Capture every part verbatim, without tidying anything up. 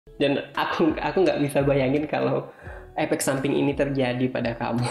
Dan aku aku nggak bisa bayangin kalau efek samping ini terjadi pada kamu.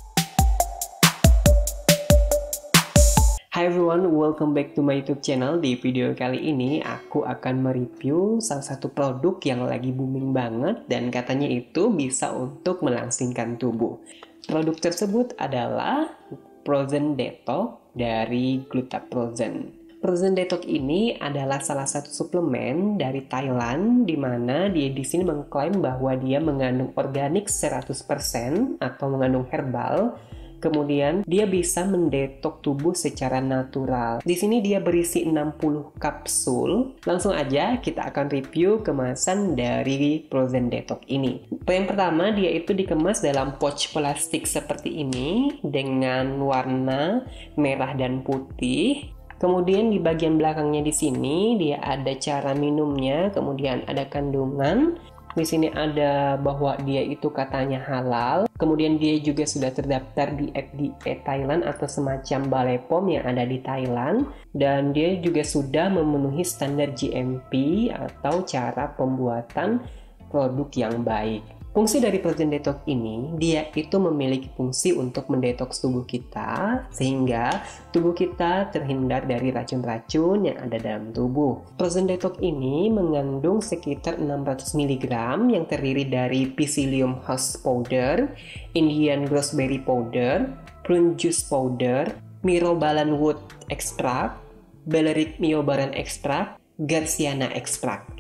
Hi everyone, welcome back to my YouTube channel. Di video kali ini aku akan mereview salah satu produk yang lagi booming banget dan katanya itu bisa untuk melangsingkan tubuh. Produk tersebut adalah Frozen Detox dari Glutaprozen. Frozen Detox ini adalah salah satu suplemen dari Thailand di mana dia di sini mengklaim bahwa dia mengandung organik seratus persen atau mengandung herbal. Kemudian dia bisa mendetok tubuh secara natural. Di sini dia berisi enam puluh kapsul. Langsung aja kita akan review kemasan dari Frozen Detox ini. Yang pertama, dia itu dikemas dalam pouch plastik seperti ini dengan warna merah dan putih. Kemudian di bagian belakangnya di sini dia ada cara minumnya, kemudian ada kandungan. Di sini ada bahwa dia itu katanya halal. Kemudian dia juga sudah terdaftar di F D A Thailand atau semacam Balai P O M yang ada di Thailand. Dan dia juga sudah memenuhi standar G M P atau cara pembuatan produk yang baik. Fungsi dari Frozen Detox ini, dia itu memiliki fungsi untuk mendetoks tubuh kita sehingga tubuh kita terhindar dari racun-racun yang ada dalam tubuh. Frozen Detox ini mengandung sekitar enam ratus miligram yang terdiri dari Psyllium Husk Powder, Indian Gooseberry Powder, Prune Juice Powder, Myrobalan Wood Extract, Balearic Myobaran Extract, Garcinia Extract.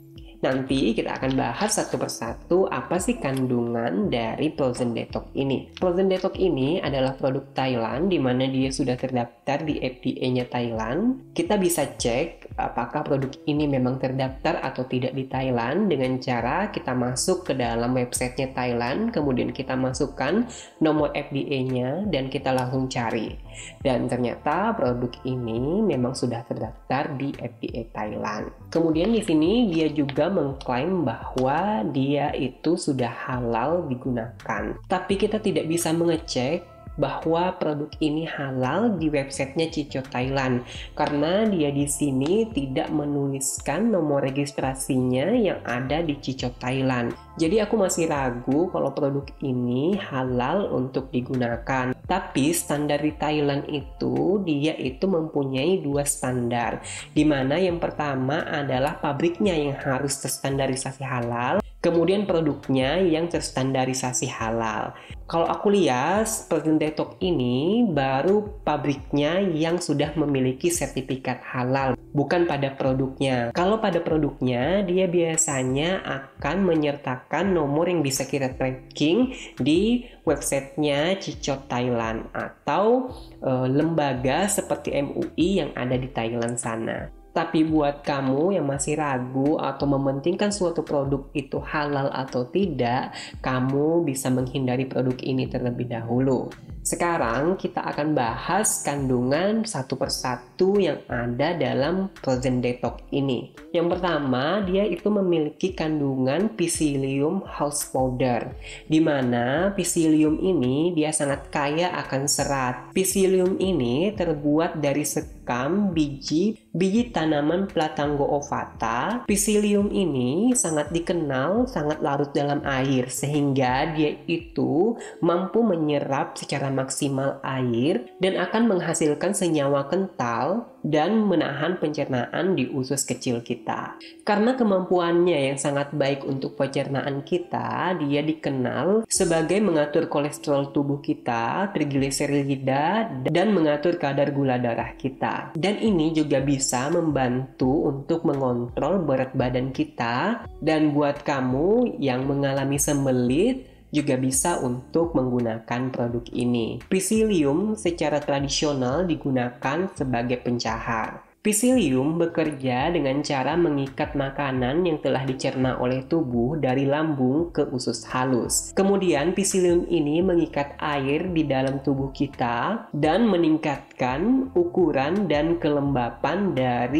Nanti kita akan bahas satu persatu apa sih kandungan dari Frozen Detox ini. Frozen Detox ini adalah produk Thailand di mana dia sudah terdaftar di F D A-nya Thailand. Kita bisa cek apakah produk ini memang terdaftar atau tidak di Thailand dengan cara kita masuk ke dalam websitenya Thailand, kemudian kita masukkan nomor F D A-nya dan kita langsung cari. Dan ternyata produk ini memang sudah terdaftar di F D A Thailand. Kemudian di sini dia juga mengklaim bahwa dia itu sudah halal digunakan. Tapi kita tidak bisa mengecek bahwa produk ini halal di websitenya Cico Thailand karena dia di sini tidak menuliskan nomor registrasinya yang ada di Cico Thailand. Jadi aku masih ragu kalau produk ini halal untuk digunakan. Tapi standar di Thailand itu dia itu mempunyai dua standar, di mana yang pertama adalah pabriknya yang harus terstandarisasi halal. Kemudian produknya yang terstandarisasi halal. Kalau aku lihat Frozen Detox ini baru pabriknya yang sudah memiliki sertifikat halal, bukan pada produknya. Kalau pada produknya dia biasanya akan menyertakan nomor yang bisa kita tracking di websitenya Cico Thailand atau e, lembaga seperti M U I yang ada di Thailand sana. Tapi buat kamu yang masih ragu atau mementingkan suatu produk itu halal atau tidak, kamu bisa menghindari produk ini terlebih dahulu. Sekarang kita akan bahas kandungan satu persatu yang ada dalam Frozen Detox ini. Yang pertama, dia itu memiliki kandungan Psyllium Husk Powder, di mana Psyllium ini dia sangat kaya akan serat. Psyllium ini terbuat dari sekam biji biji tanaman Platango ovata. Psyllium ini sangat dikenal sangat larut dalam air sehingga dia itu mampu menyerap secara maksimal air dan akan menghasilkan senyawa kental dan menahan pencernaan di usus kecil kita. Karena kemampuannya yang sangat baik untuk pencernaan kita, dia dikenal sebagai mengatur kolesterol tubuh kita, trigliserida, dan mengatur kadar gula darah kita. Dan ini juga bisa membantu untuk mengontrol berat badan kita. Dan buat kamu yang mengalami sembelit, juga bisa untuk menggunakan produk ini. Psyllium secara tradisional digunakan sebagai pencahar. Psyllium bekerja dengan cara mengikat makanan yang telah dicerna oleh tubuh dari lambung ke usus halus. Kemudian Psyllium ini mengikat air di dalam tubuh kita dan meningkatkan ukuran dan kelembapan dari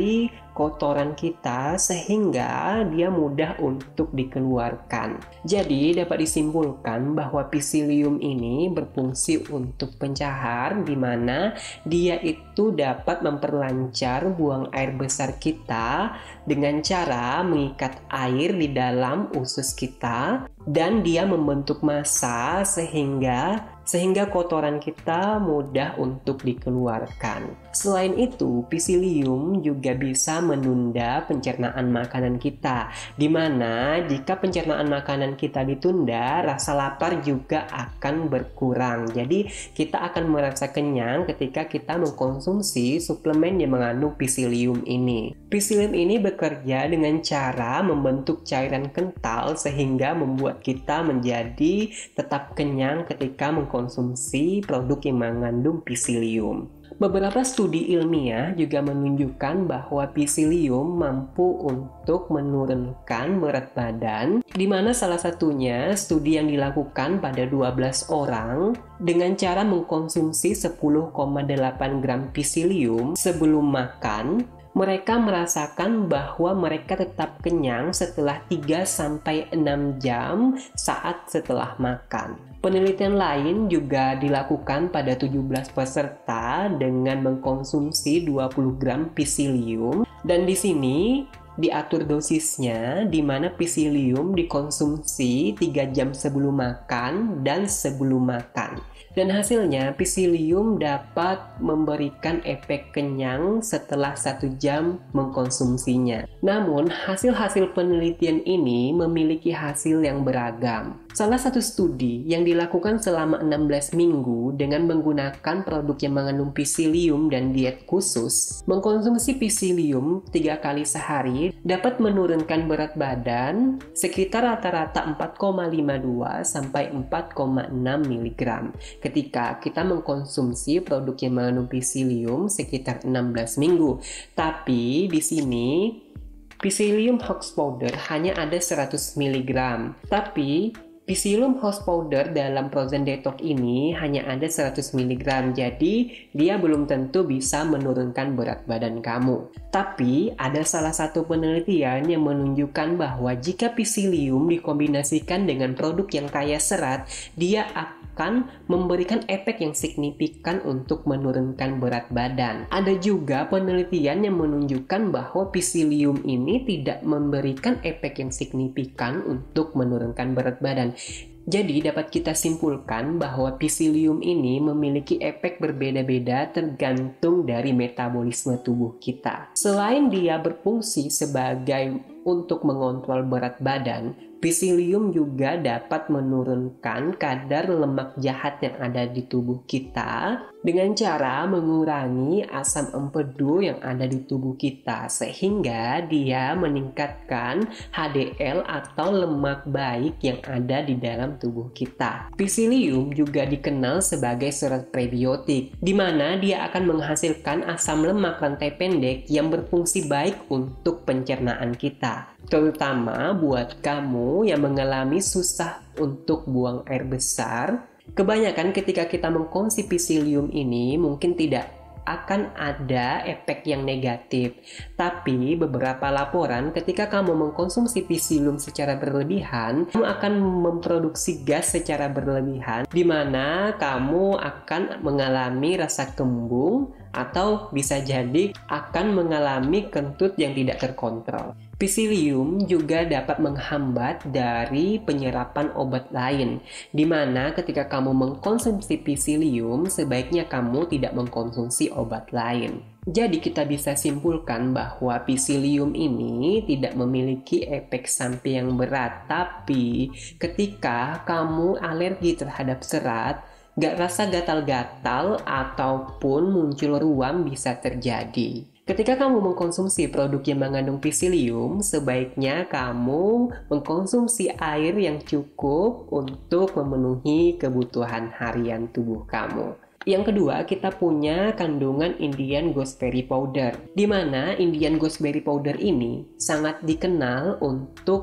kotoran kita sehingga dia mudah untuk dikeluarkan. Jadi dapat disimpulkan bahwa Psyllium ini berfungsi untuk pencahar, di mana dia itu dapat memperlancar buang air besar kita dengan cara mengikat air di dalam usus kita, dan dia membentuk massa sehingga sehingga kotoran kita mudah untuk dikeluarkan. Selain itu, Psyllium juga bisa menunda pencernaan makanan kita, di mana jika pencernaan makanan kita ditunda, rasa lapar juga akan berkurang. Jadi kita akan merasa kenyang ketika kita mengkonsumsi suplemen yang mengandung Psyllium ini. Psyllium ini bekerja dengan cara membentuk cairan kental sehingga membuat kita menjadi tetap kenyang ketika mengkonsumsi produk yang mengandung Psyllium. Beberapa studi ilmiah juga menunjukkan bahwa Psyllium mampu untuk menurunkan berat badan, di mana salah satunya studi yang dilakukan pada dua belas orang dengan cara mengkonsumsi sepuluh koma delapan gram Psyllium sebelum makan. Mereka merasakan bahwa mereka tetap kenyang setelah tiga sampai enam jam saat setelah makan. Penelitian lain juga dilakukan pada tujuh belas peserta dengan mengkonsumsi dua puluh gram Psyllium, dan di sini diatur dosisnya, di mana Psyllium dikonsumsi tiga jam sebelum makan dan sebelum makan. Dan hasilnya Psyllium dapat memberikan efek kenyang setelah satu jam mengkonsumsinya. Namun hasil-hasil penelitian ini memiliki hasil yang beragam. Salah satu studi yang dilakukan selama enam belas minggu dengan menggunakan produk yang mengandung Psyllium dan diet khusus, mengkonsumsi Psyllium tiga kali sehari dapat menurunkan berat badan sekitar rata-rata empat koma lima dua sampai empat koma enam miligram ketika kita mengkonsumsi produk yang mengandung Psyllium sekitar enam belas minggu. Tapi di sini Psyllium House Powder hanya ada seratus miligram. Tapi Psyllium House Powder dalam Frozen Detox ini hanya ada seratus miligram, jadi dia belum tentu bisa menurunkan berat badan kamu. Tapi ada salah satu penelitian yang menunjukkan bahwa jika Psyllium dikombinasikan dengan produk yang kaya serat, dia akan memberikan efek yang signifikan untuk menurunkan berat badan. Ada juga penelitian yang menunjukkan bahwa Psyllium ini tidak memberikan efek yang signifikan untuk menurunkan berat badan. Jadi dapat kita simpulkan bahwa Psyllium ini memiliki efek berbeda-beda tergantung dari metabolisme tubuh kita. Selain dia berfungsi sebagai untuk mengontrol berat badan, Psyllium juga dapat menurunkan kadar lemak jahat yang ada di tubuh kita dengan cara mengurangi asam empedu yang ada di tubuh kita, sehingga dia meningkatkan H D L atau lemak baik yang ada di dalam tubuh kita. Psyllium juga dikenal sebagai serat prebiotik, di mana dia akan menghasilkan asam lemak rantai pendek yang berfungsi baik untuk pencernaan kita, terutama buat kamu yang mengalami susah untuk buang air besar. Kebanyakan ketika kita mengkonsumsi Psyllium ini mungkin tidak akan ada efek yang negatif. Tapi beberapa laporan ketika kamu mengkonsumsi Psyllium secara berlebihan, kamu akan memproduksi gas secara berlebihan, di mana kamu akan mengalami rasa kembung atau bisa jadi akan mengalami kentut yang tidak terkontrol. Psyllium juga dapat menghambat dari penyerapan obat lain, di mana ketika kamu mengkonsumsi Psyllium, sebaiknya kamu tidak mengkonsumsi obat lain. Jadi kita bisa simpulkan bahwa Psyllium ini tidak memiliki efek samping yang berat, tapi ketika kamu alergi terhadap serat, gak rasa gatal-gatal ataupun muncul ruam bisa terjadi. Ketika kamu mengkonsumsi produk yang mengandung Psyllium, sebaiknya kamu mengkonsumsi air yang cukup untuk memenuhi kebutuhan harian tubuh kamu. Yang kedua, kita punya kandungan Indian Gooseberry Powder, di mana Indian Gooseberry Powder ini sangat dikenal untuk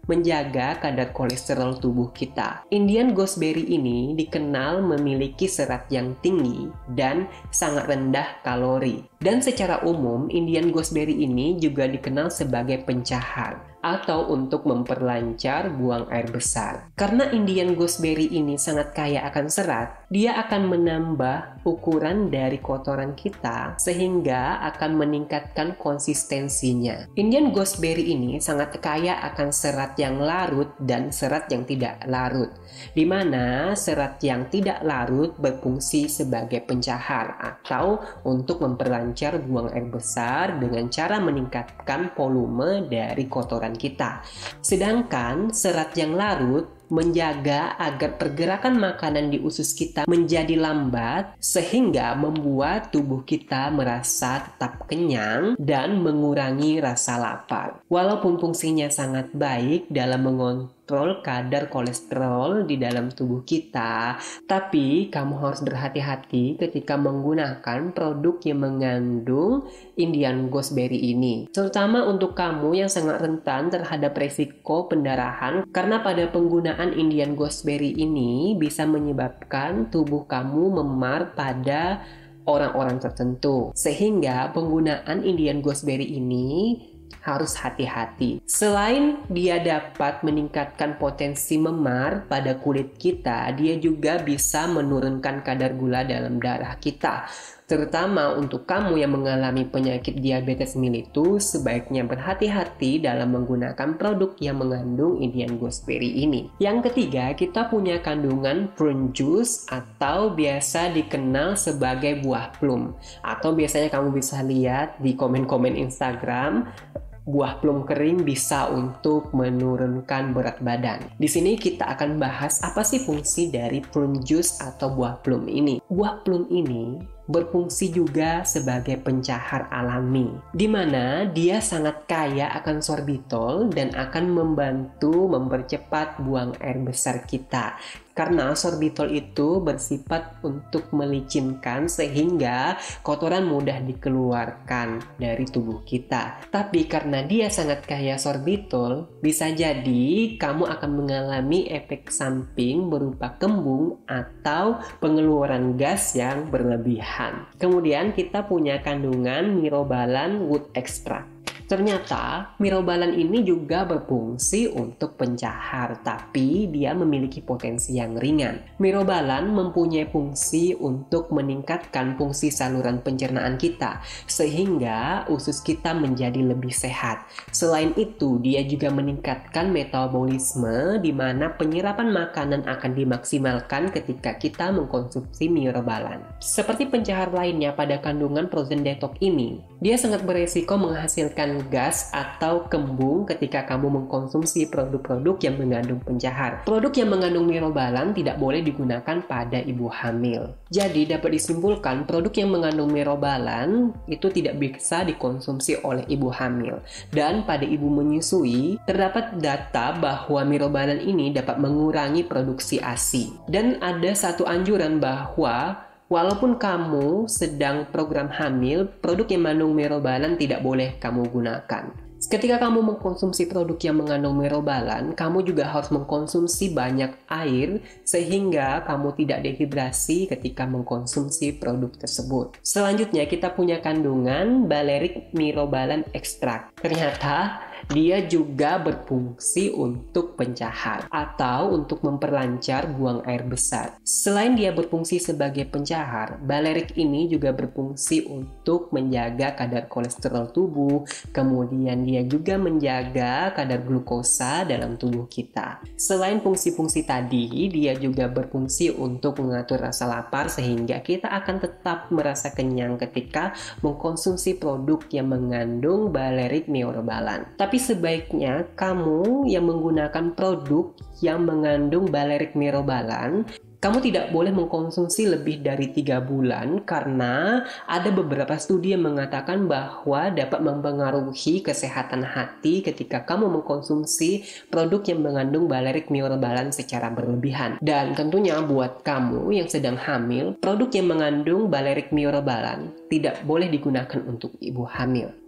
menjaga kadar kolesterol tubuh kita. Indian gooseberry ini dikenal memiliki serat yang tinggi dan sangat rendah kalori. Dan secara umum, Indian gooseberry ini juga dikenal sebagai pencahar atau untuk memperlancar buang air besar. Karena Indian gooseberry ini sangat kaya akan serat, dia akan menambah ukuran dari kotoran kita sehingga akan meningkatkan konsistensinya. Indian gooseberry ini sangat kaya akan serat yang larut dan serat yang tidak larut, di mana serat yang tidak larut berfungsi sebagai pencahar atau untuk memperlancar buang air besar dengan cara meningkatkan volume dari kotoran kita. Sedangkan serat yang larut menjaga agar pergerakan makanan di usus kita menjadi lambat sehingga membuat tubuh kita merasa tetap kenyang dan mengurangi rasa lapar. Walaupun fungsinya sangat baik dalam mengontrol kadar kolesterol di dalam tubuh kita, tapi kamu harus berhati-hati ketika menggunakan produk yang mengandung Indian gooseberry ini, terutama untuk kamu yang sangat rentan terhadap resiko pendarahan, karena pada penggunaan Indian gooseberry ini bisa menyebabkan tubuh kamu memar pada orang-orang tertentu, sehingga penggunaan Indian gooseberry ini harus hati-hati. Selain dia dapat meningkatkan potensi memar pada kulit kita, dia juga bisa menurunkan kadar gula dalam darah kita. Terutama untuk kamu yang mengalami penyakit diabetes mellitus, sebaiknya berhati-hati dalam menggunakan produk yang mengandung Indian gooseberry ini. Yang ketiga, kita punya kandungan prune juice atau biasa dikenal sebagai buah plum. Atau biasanya kamu bisa lihat di komen-komen Instagram, buah plum kering bisa untuk menurunkan berat badan. Di sini kita akan bahas apa sih fungsi dari prune juice atau buah plum ini. Buah plum ini berfungsi juga sebagai pencahar alami, di mana dia sangat kaya akan sorbitol dan akan membantu mempercepat buang air besar kita. Karena sorbitol itu bersifat untuk melicinkan sehingga kotoran mudah dikeluarkan dari tubuh kita. Tapi karena dia sangat kaya sorbitol, bisa jadi kamu akan mengalami efek samping berupa kembung atau pengeluaran gas yang berlebihan. Kemudian kita punya kandungan myrobalan wood extract. Ternyata myrobalan ini juga berfungsi untuk pencahar, tapi dia memiliki potensi yang ringan. Myrobalan mempunyai fungsi untuk meningkatkan fungsi saluran pencernaan kita, sehingga usus kita menjadi lebih sehat. Selain itu, dia juga meningkatkan metabolisme, di mana penyerapan makanan akan dimaksimalkan ketika kita mengkonsumsi myrobalan. Seperti pencahar lainnya pada kandungan frozen detox ini, dia sangat beresiko menghasilkan gas atau kembung ketika kamu mengkonsumsi produk-produk yang mengandung pencahar. Produk yang mengandung myrobalan tidak boleh digunakan pada ibu hamil. Jadi dapat disimpulkan produk yang mengandung myrobalan itu tidak bisa dikonsumsi oleh ibu hamil. Dan pada ibu menyusui, terdapat data bahwa myrobalan ini dapat mengurangi produksi A S I. Dan ada satu anjuran bahwa walaupun kamu sedang program hamil, produk yang mengandung myrobalan tidak boleh kamu gunakan. Ketika kamu mengkonsumsi produk yang mengandung myrobalan, kamu juga harus mengkonsumsi banyak air sehingga kamu tidak dehidrasi ketika mengkonsumsi produk tersebut. Selanjutnya kita punya kandungan balearic myrobalan extract. Ternyata dia juga berfungsi untuk pencahar atau untuk memperlancar buang air besar. Selain dia berfungsi sebagai pencahar, balearic ini juga berfungsi untuk menjaga kadar kolesterol tubuh, kemudian dia juga menjaga kadar glukosa dalam tubuh kita. Selain fungsi-fungsi tadi, dia juga berfungsi untuk mengatur rasa lapar sehingga kita akan tetap merasa kenyang ketika mengkonsumsi produk yang mengandung balearic myrobalan. Tapi sebaiknya kamu yang menggunakan produk yang mengandung balearic myrobalan, kamu tidak boleh mengkonsumsi lebih dari tiga bulan karena ada beberapa studi yang mengatakan bahwa dapat mempengaruhi kesehatan hati ketika kamu mengkonsumsi produk yang mengandung balearic myrobalan secara berlebihan. Dan tentunya buat kamu yang sedang hamil, produk yang mengandung balearic myrobalan tidak boleh digunakan untuk ibu hamil.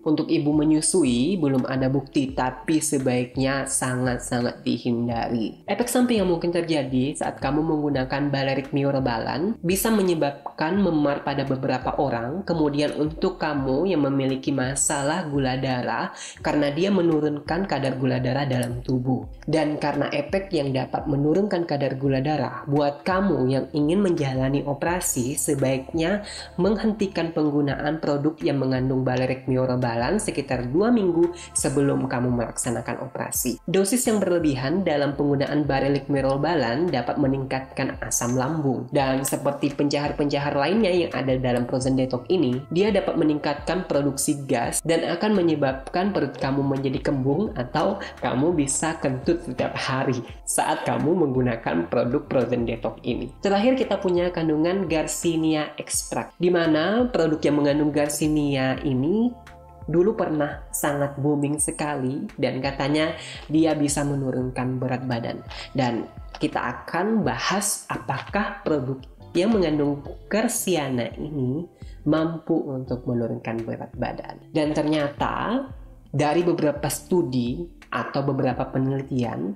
Untuk ibu menyusui, belum ada bukti, tapi sebaiknya sangat-sangat dihindari. Efek samping yang mungkin terjadi saat kamu menggunakan balerik myrobalan bisa menyebabkan memar pada beberapa orang, kemudian untuk kamu yang memiliki masalah gula darah, karena dia menurunkan kadar gula darah dalam tubuh. Dan karena efek yang dapat menurunkan kadar gula darah, buat kamu yang ingin menjalani operasi, sebaiknya menghentikan penggunaan produk yang mengandung balerik myrobalan sekitar dua minggu sebelum kamu melaksanakan operasi. Dosis yang berlebihan dalam penggunaan balerik myrobalan dapat meningkatkan asam lambung, dan seperti penjahar-penjahar lainnya yang ada dalam frozen detox ini, dia dapat meningkatkan produksi gas dan akan menyebabkan perut kamu menjadi kembung atau kamu bisa kentut setiap hari saat kamu menggunakan produk frozen detox ini. Terakhir kita punya kandungan Garcinia extract, di mana produk yang mengandung Garcinia ini dulu pernah sangat booming sekali dan katanya dia bisa menurunkan berat badan. Dan kita akan bahas apakah produk yang mengandung Garcinia ini mampu untuk menurunkan berat badan. Dan ternyata dari beberapa studi atau beberapa penelitian,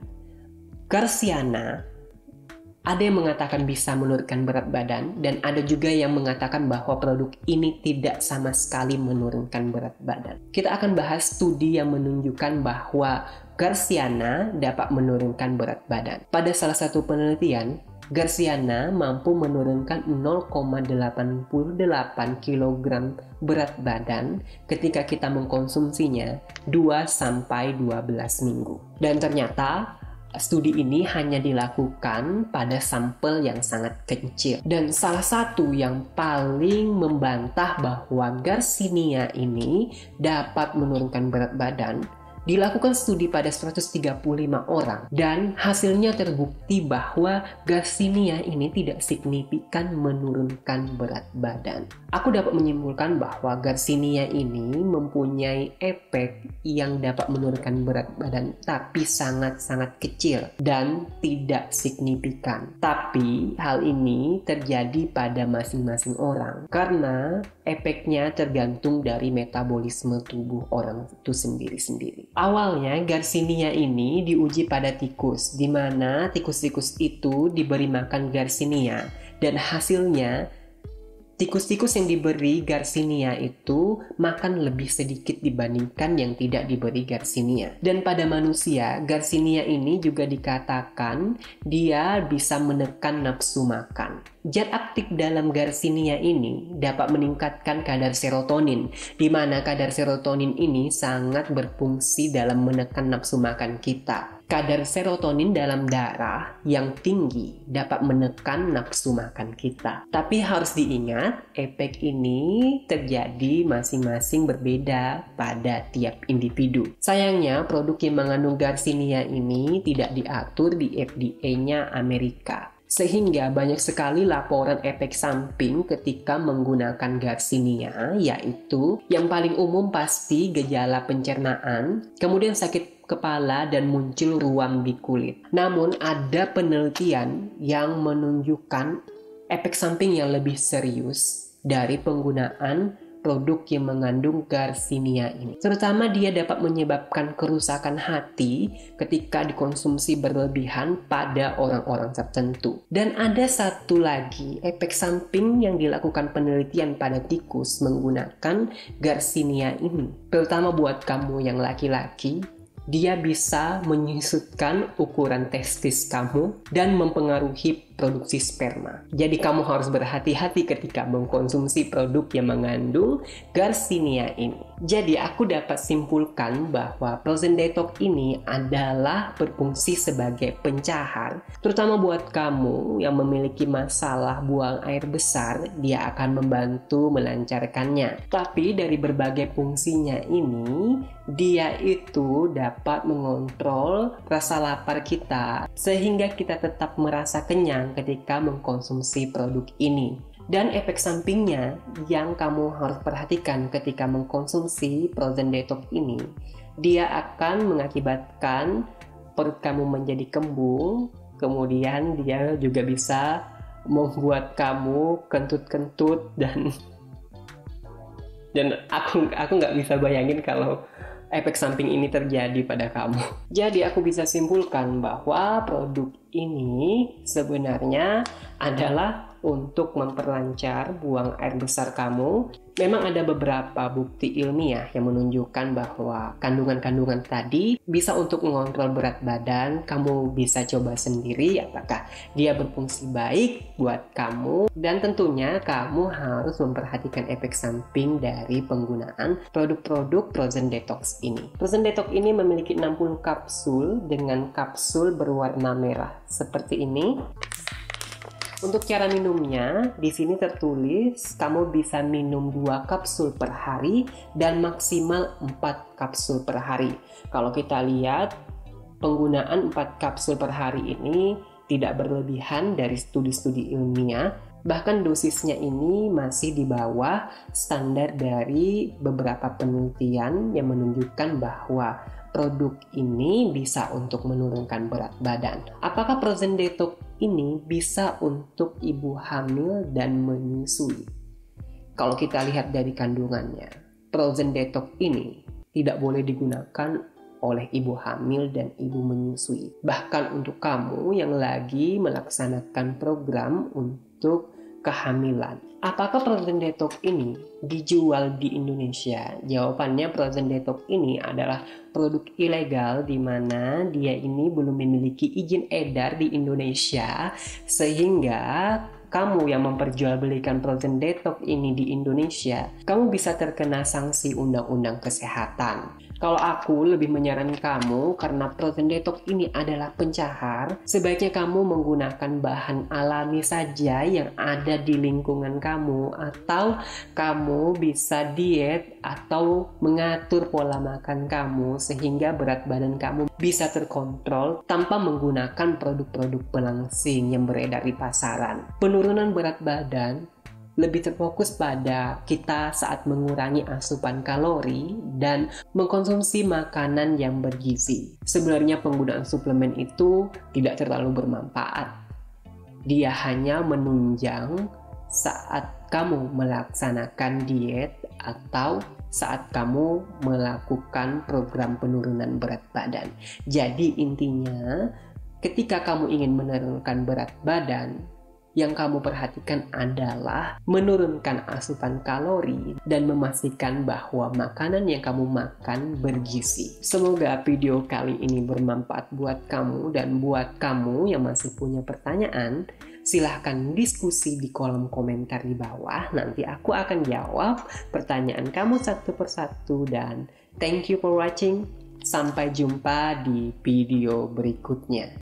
Garcinia ada yang mengatakan bisa menurunkan berat badan, dan ada juga yang mengatakan bahwa produk ini tidak sama sekali menurunkan berat badan. Kita akan bahas studi yang menunjukkan bahwa Garcinia dapat menurunkan berat badan. Pada salah satu penelitian, Garcinia mampu menurunkan nol koma delapan delapan kilogram berat badan ketika kita mengkonsumsinya dua sampai dua belas minggu. Dan ternyata studi ini hanya dilakukan pada sampel yang sangat kecil. Dan salah satu yang paling membantah bahwa Garcinia ini dapat menurunkan berat badan, dilakukan studi pada seratus tiga puluh lima orang, dan hasilnya terbukti bahwa Garcinia ini tidak signifikan menurunkan berat badan. Aku dapat menyimpulkan bahwa Garcinia ini mempunyai efek yang dapat menurunkan berat badan, tapi sangat-sangat kecil dan tidak signifikan. Tapi hal ini terjadi pada masing-masing orang karena efeknya tergantung dari metabolisme tubuh orang itu sendiri-sendiri. Awalnya Garcinia ini diuji pada tikus, di mana tikus-tikus itu diberi makan Garcinia, dan hasilnya tikus-tikus yang diberi Garcinia itu makan lebih sedikit dibandingkan yang tidak diberi Garcinia. Dan pada manusia, Garcinia ini juga dikatakan dia bisa menekan nafsu makan. Zat aktif dalam Garcinia ini dapat meningkatkan kadar serotonin, di mana kadar serotonin ini sangat berfungsi dalam menekan nafsu makan kita. Kadar serotonin dalam darah yang tinggi dapat menekan nafsu makan kita. Tapi harus diingat, efek ini terjadi masing-masing berbeda pada tiap individu. Sayangnya, produk yang mengandung Garcinia ini tidak diatur di F D A-nya Amerika. Sehingga banyak sekali laporan efek samping ketika menggunakan Garcinia, yaitu yang paling umum pasti gejala pencernaan, kemudian sakit kepala dan muncul ruam di kulit. Namun ada penelitian yang menunjukkan efek samping yang lebih serius dari penggunaan produk yang mengandung Garcinia ini. Terutama dia dapat menyebabkan kerusakan hati ketika dikonsumsi berlebihan pada orang-orang tertentu. Dan ada satu lagi efek samping yang dilakukan penelitian pada tikus menggunakan Garcinia ini. Terutama buat kamu yang laki-laki, dia bisa menyusutkan ukuran testis kamu dan mempengaruhi produksi sperma. Jadi kamu harus berhati-hati ketika mengkonsumsi produk yang mengandung Garcinia ini. Jadi aku dapat simpulkan bahwa frozen detox ini adalah berfungsi sebagai pencahar, terutama buat kamu yang memiliki masalah buang air besar, dia akan membantu melancarkannya. Tapi dari berbagai fungsinya ini, dia itu dapat mengontrol rasa lapar kita sehingga kita tetap merasa kenyang ketika mengkonsumsi produk ini. Dan efek sampingnya yang kamu harus perhatikan ketika mengkonsumsi frozen detox ini, dia akan mengakibatkan perut kamu menjadi kembung, kemudian dia juga bisa membuat kamu kentut-kentut dan Dan aku aku nggak bisa bayangin kalau efek samping ini terjadi pada kamu. Jadi aku bisa simpulkan bahwa produk ini sebenarnya adalah untuk memperlancar buang air besar kamu. Memang ada beberapa bukti ilmiah yang menunjukkan bahwa kandungan-kandungan tadi bisa untuk mengontrol berat badan. Kamu bisa coba sendiri apakah dia berfungsi baik buat kamu. Dan tentunya kamu harus memperhatikan efek samping dari penggunaan produk-produk Frozen Detox ini. Frozen Detox ini memiliki enam puluh kapsul dengan kapsul berwarna merah seperti ini. Untuk cara minumnya, di sini tertulis kamu bisa minum dua kapsul per hari dan maksimal empat kapsul per hari. Kalau kita lihat, penggunaan empat kapsul per hari ini tidak berlebihan dari studi-studi ilmiah. Bahkan dosisnya ini masih di bawah standar dari beberapa penelitian yang menunjukkan bahwa produk ini bisa untuk menurunkan berat badan. Apakah Frozen Detox ini bisa untuk ibu hamil dan menyusui? Kalau kita lihat dari kandungannya, Frozen Detox ini tidak boleh digunakan oleh ibu hamil dan ibu menyusui. Bahkan untuk kamu yang lagi melaksanakan program untuk kehamilan. Apakah Frozen Detox ini dijual di Indonesia? Jawabannya, Frozen Detox ini adalah produk ilegal di mana dia ini belum memiliki izin edar di Indonesia, sehingga kamu yang memperjualbelikan Frozen Detox ini di Indonesia, kamu bisa terkena sanksi undang-undang kesehatan. Kalau aku lebih menyarankan kamu, karena Frozen Detox ini adalah pencahar, sebaiknya kamu menggunakan bahan alami saja yang ada di lingkungan kamu, atau kamu bisa diet atau mengatur pola makan kamu sehingga berat badan kamu bisa terkontrol tanpa menggunakan produk-produk pelangsing yang beredar di pasaran. Penurunan berat badan lebih terfokus pada kita saat mengurangi asupan kalori dan mengkonsumsi makanan yang bergizi. Sebenarnya penggunaan suplemen itu tidak terlalu bermanfaat. Dia hanya menunjang saat kamu melaksanakan diet atau saat kamu melakukan program penurunan berat badan. Jadi intinya, ketika kamu ingin menurunkan berat badan, yang kamu perhatikan adalah menurunkan asupan kalori dan memastikan bahwa makanan yang kamu makan bergizi. Semoga video kali ini bermanfaat buat kamu, dan buat kamu yang masih punya pertanyaan, silahkan diskusi di kolom komentar di bawah. Nanti aku akan jawab pertanyaan kamu satu persatu, dan thank you for watching. Sampai jumpa di video berikutnya.